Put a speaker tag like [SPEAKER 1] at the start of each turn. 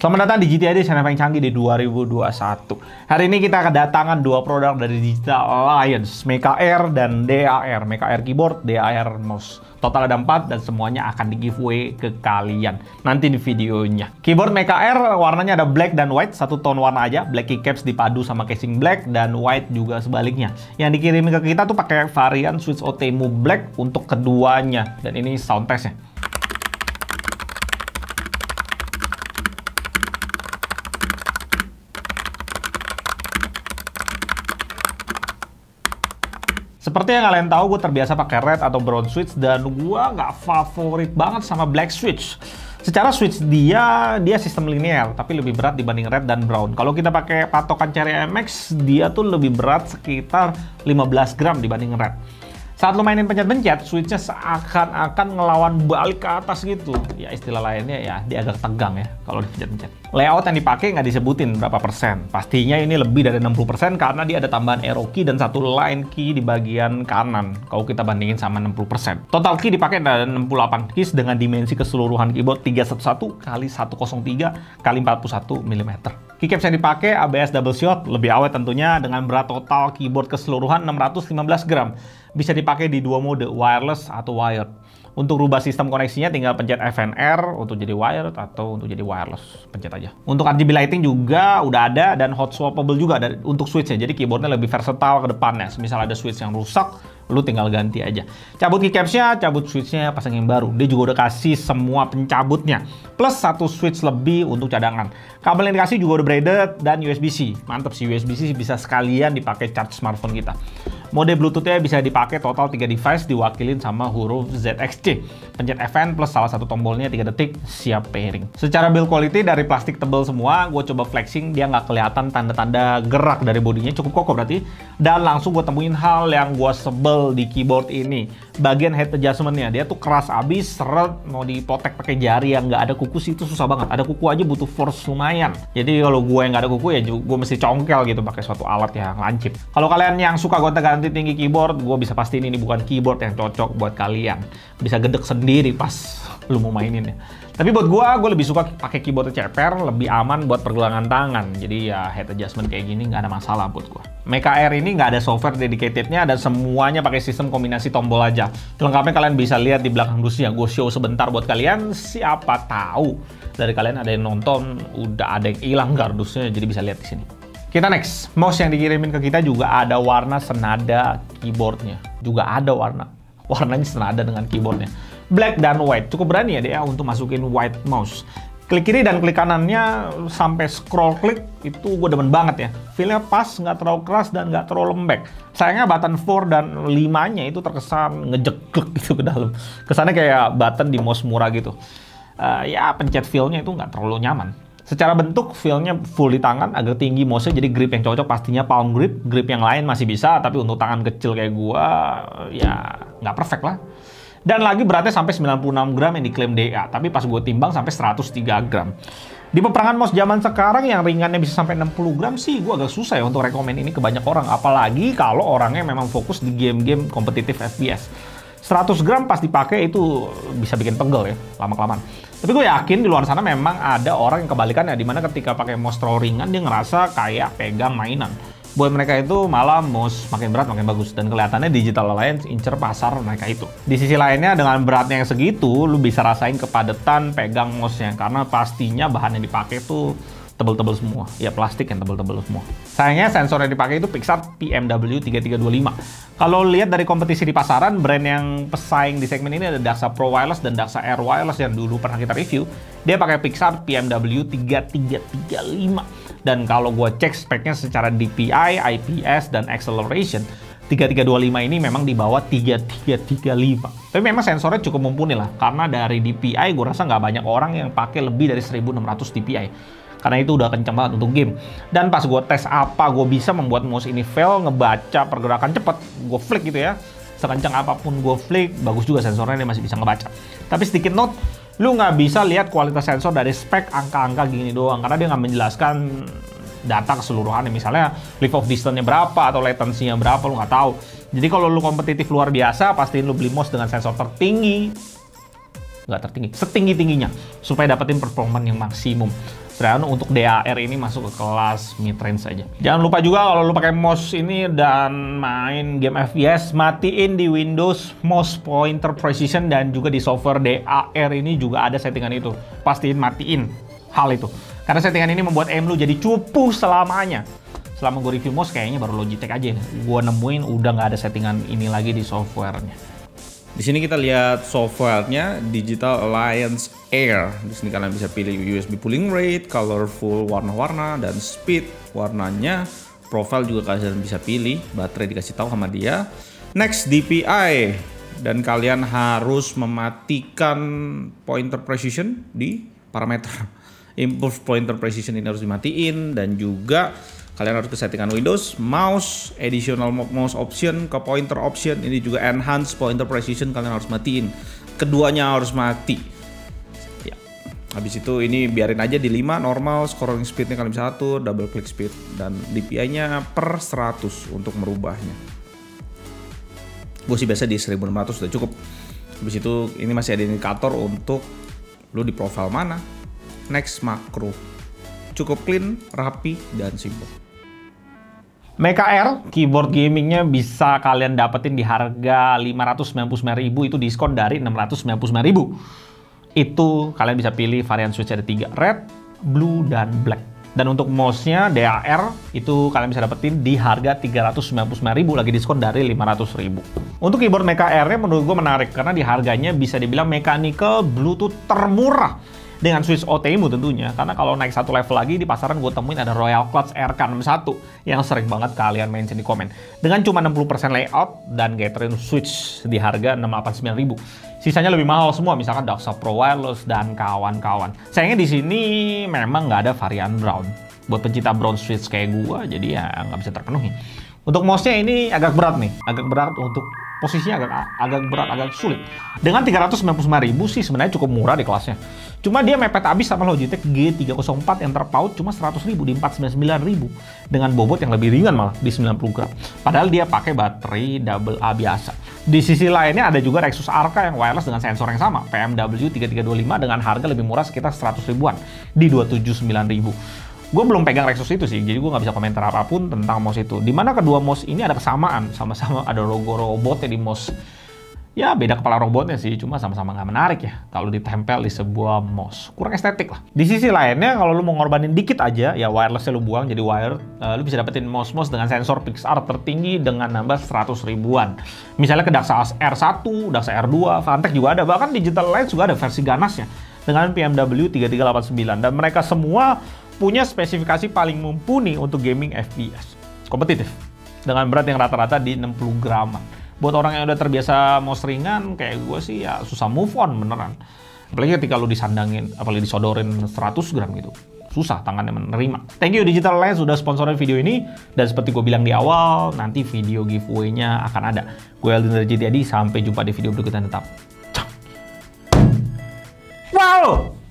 [SPEAKER 1] Selamat datang di GTAD, channel paling canggih di 2021. Hari ini kita kedatangan dua produk dari Digital Alliance, Mecha Air dan DAR. Mecha Air keyboard, DAR mouse. Total ada 4 dan semuanya akan di giveaway ke kalian nanti di videonya. Keyboard Mecha Air warnanya ada black dan white, satu tone warna aja. Black keycaps dipadu sama casing black dan white juga sebaliknya. Yang dikirim ke kita tuh pakai varian switch OTemu black untuk keduanya. Dan ini sound testnya. Seperti yang kalian tahu, gue terbiasa pakai red atau brown switch dan gue nggak favorit banget sama black switch. Secara switch dia sistem linear, tapi lebih berat dibanding red dan brown. Kalau kita pakai patokan Cherry MX, dia tuh lebih berat sekitar 15 gram dibanding red. Saat lo mainin pencet-pencet, switchnya seakan-akan ngelawan balik ke atas gitu. Ya istilah lainnya ya, dia agak tegang ya kalau dipencet-pencet. Layout yang dipakai nggak disebutin berapa persen. Pastinya ini lebih dari 60% karena dia ada tambahan arrow key dan satu line key di bagian kanan. Kalau kita bandingin sama 60%. Total key dipakai ada 68 keys dengan dimensi keseluruhan keyboard 311 x 103 x 41 mm. Keycaps yang dipakai ABS double shot, lebih awet tentunya dengan berat total keyboard keseluruhan 615 gram. Bisa dipakai di dua mode, wireless atau wired. Untuk rubah sistem koneksinya tinggal pencet FNR untuk jadi wired atau untuk jadi wireless. Pencet aja. Untuk RGB lighting juga udah ada dan hot swappable juga untuk switchnya. Jadi keyboardnya lebih versatile ke depannya. Misal ada switch yang rusak, lu tinggal ganti aja. Cabut keycapsnya, cabut switchnya, pasang yang baru. Dia juga udah kasih semua pencabutnya. Plus satu switch lebih untuk cadangan. Kabel yang dikasih juga udah braided dan USB-C. Mantep sih, USB-C bisa sekalian dipakai charge smartphone kita. Mode Bluetooth-nya bisa dipakai total 3 device diwakilin sama huruf ZXC. Pencet FN plus salah satu tombolnya 3 detik, siap pairing. Secara build quality dari plastik tebal semua, gue coba flexing, dia nggak kelihatan tanda-tanda gerak dari bodinya, cukup kokoh berarti. Dan langsung gue temuin hal yang gue sebel di keyboard ini. Bagian head adjustment-nya, dia tuh keras abis, seret, mau dipotek pakai jari yang nggak ada kuku sih itu susah banget. Ada kuku aja butuh force lumayan. Jadi kalau gue yang nggak ada kuku ya gue mesti congkel gitu pakai suatu alat yang lancip. Kalau kalian yang suka gonta-ganti tinggi keyboard, gue bisa pastiin ini bukan keyboard yang cocok buat kalian. Bisa gedek sendiri pas lu mau mainin ya. Tapi buat gue lebih suka pakai keyboard ceper, lebih aman buat pergelangan tangan. Jadi ya head adjustment kayak gini nggak ada masalah buat gue. Mecha Air ini nggak ada software dedicatednya dan semuanya pakai sistem kombinasi tombol aja. Lengkapnya kalian bisa lihat di belakang dusnya. Gue show sebentar buat kalian, siapa tahu dari kalian ada yang nonton udah ada yang hilang kardusnya, jadi bisa lihat di sini. Kita next, mouse yang dikirimin ke kita juga ada warna senada keyboardnya. Juga ada warnanya senada dengan keyboardnya. Black dan white, cukup berani ya dia untuk masukin white mouse. Klik kiri dan klik kanannya sampai scroll klik itu gue demen banget ya. Feel-nya pas, nggak terlalu keras dan nggak terlalu lembek. Sayangnya button 4 dan 5-nya itu terkesan ngejeglek gitu ke dalam. Kesannya kayak button di mouse murah gitu. Ya pencet feel-nya itu nggak terlalu nyaman. Secara bentuk, feel-nya full di tangan, agak tinggi mouse-nya, jadi grip yang cocok pastinya palm grip. Grip yang lain masih bisa, tapi untuk tangan kecil kayak gua, ya nggak perfect lah. Dan lagi beratnya sampai 96 gram yang diklaim DA, tapi pas gue timbang sampai 103 gram. Di peperangan mouse zaman sekarang yang ringannya bisa sampai 60 gram sih, gue agak susah ya untuk rekomen ini ke banyak orang. Apalagi kalau orangnya memang fokus di game-game kompetitif FPS. 100 gram pas dipakai itu bisa bikin pegel ya, lama-kelamaan. Tapi gue yakin di luar sana memang ada orang yang kebalikannya, dimana ketika pakai mouse terlalu ringan dia ngerasa kayak pegang mainan. Buat mereka itu malah mouse makin berat makin bagus, dan kelihatannya Digital Alliance incer pasar mereka itu. Di sisi lainnya dengan beratnya yang segitu, lu bisa rasain kepadatan pegang mouse-nya karena pastinya bahan yang dipakai tuh tebel-tebel semua. Ya plastik yang tebel-tebel semua. Sayangnya sensor yang dipakai itu Pixart PMW3325. Kalau lihat dari kompetisi di pasaran, brand yang pesaing di segmen ini ada Daxa Pro Wireless dan Daxa Air Wireless yang dulu pernah kita review. Dia pakai Pixart PMW3335. Dan kalau gue cek speknya secara DPI, IPS, dan acceleration, 3325 ini memang di bawah 3335. Tapi memang sensornya cukup mumpuni lah, karena dari DPI gue rasa nggak banyak orang yang pakai lebih dari 1600 DPI. Karena itu udah kenceng banget untuk game. Dan pas gue tes apa gue bisa membuat mouse ini fail, ngebaca pergerakan cepet, gue flick gitu ya. Sekencang apapun gue flick, bagus juga sensornya, dia masih bisa ngebaca. Tapi sedikit note, lu nggak bisa lihat kualitas sensor dari spek angka-angka gini doang, karena dia nggak menjelaskan data keseluruhannya. Misalnya lift of distance-nya berapa atau latency-nya berapa, lu nggak tahu. Jadi kalau lu kompetitif luar biasa, pastiin lu beli mouse dengan sensor tertinggi, nggak tertinggi, setinggi-tingginya, supaya dapetin performa yang maksimum. Sedangkan untuk DAR ini masuk ke kelas mid range saja. Jangan lupa juga kalau lu pakai mouse ini dan main game FPS, matiin di Windows mouse pointer precision, dan juga di software DAR ini juga ada settingan itu. Pastiin matiin hal itu. Karena settingan ini membuat aim lu jadi cupu selamanya. Selama gue review mouse kayaknya baru Logitech aja. Gue nemuin udah nggak ada settingan ini lagi di softwarenya. Di sini kita lihat softwarenya, Digital Alliance Air. Di sini kalian bisa pilih USB pulling rate, colorful warna-warna, dan speed warnanya. Profile juga kalian bisa pilih, baterai dikasih tahu sama dia. Next, DPI, dan kalian harus mematikan pointer precision di parameter. Impulse pointer precision ini harus dimatiin, dan juga kalian harus ke settingan Windows, mouse, additional mouse option, ke pointer option, ini juga enhance pointer precision kalian harus matiin. Keduanya harus mati. Ya. Habis itu ini biarin aja di 5, normal, scrolling speednya kalian bisa atur, double click speed, dan DPI-nya per 100 untuk merubahnya. Gue sih biasa di 1600 udah cukup. Habis itu ini masih ada indikator untuk lu di profile mana. Next, makro. Cukup clean, rapi, dan simpel. Mecha Air, keyboard gamingnya bisa kalian dapetin di harga 599.000, itu diskon dari 699.000. Itu kalian bisa pilih varian switch ada 3, red, blue, dan black. Dan untuk mouse-nya DAR itu kalian bisa dapetin di harga 399.000, lagi diskon dari 500.000. Untuk keyboard Mecha Air-nya menurut gue menarik karena di harganya bisa dibilang mechanical Bluetooth termurah. Dengan switch OTMU tentunya, karena kalau naik satu level lagi di pasaran gue temuin ada Royal Clutch RK61 yang sering banget kalian mention di komen. Dengan cuma 60% layout dan gathering switch di harga 689.000. Sisanya lebih mahal semua, misalkan Daxa Pro Wireless dan kawan-kawan. Sayangnya di sini memang nggak ada varian brown. Buat pencinta brown switch kayak gue, jadi ya nggak bisa terpenuhi. Untuk mouse-nya ini agak berat nih, agak berat untuk posisinya agak berat, agak sulit. Dengan 399.000 sih sebenarnya cukup murah di kelasnya. Cuma dia mepet habis sama Logitech G304 yang terpaut cuma 100.000 di 499.000 dengan bobot yang lebih ringan malah di 90 gram. Padahal dia pakai baterai double A biasa. Di sisi lainnya ada juga Rexus Arca yang wireless dengan sensor yang sama, PMW3325 dengan harga lebih murah sekitar 100 ribuan di 279.000. Gue belum pegang Rexus itu sih, jadi gue nggak bisa komentar apapun tentang mouse itu. Dimana kedua mouse ini ada kesamaan, sama-sama ada logo robotnya di mouse. Ya beda kepala robotnya sih, cuma sama-sama nggak menarik ya kalau ditempel di sebuah mouse. Kurang estetik lah. Di sisi lainnya, kalau lu mau ngorbanin dikit aja, ya wirelessnya lu buang jadi wired, lu bisa dapetin mouse-mouse dengan sensor PixArt tertinggi dengan nambah 100 ribuan. Misalnya ke Daxa R1, Daxa R2, Fantech juga ada, bahkan Digital Alliance juga ada versi ganasnya dengan PMW3389, dan mereka semua punya spesifikasi paling mumpuni untuk gaming FPS. Kompetitif. Dengan berat yang rata-rata di 60 graman. Buat orang yang udah terbiasa mouse ringan, kayak gue sih ya susah move on beneran. Apalagi ketika lu disandangin, apalagi disodorin 100 gram gitu. Susah tangannya menerima. Thank you Digital Alliance sudah sponsorin video ini. Dan seperti gue bilang di awal, nanti video giveaway-nya akan ada. Gue Aldin dari JD Adi, sampai jumpa di video berikutnya tetap. Ciao! Wow!